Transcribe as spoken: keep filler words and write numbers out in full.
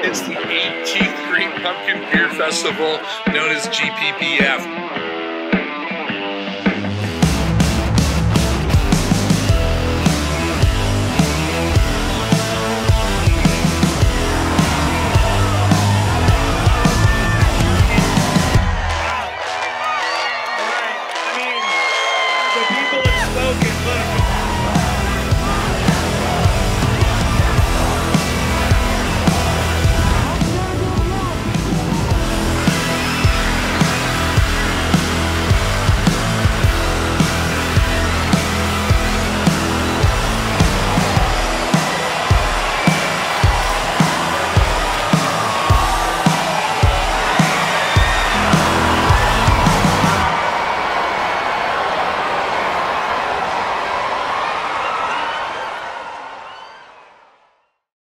It's the eighteenth Great Pumpkin Beer Festival, known as G P B F.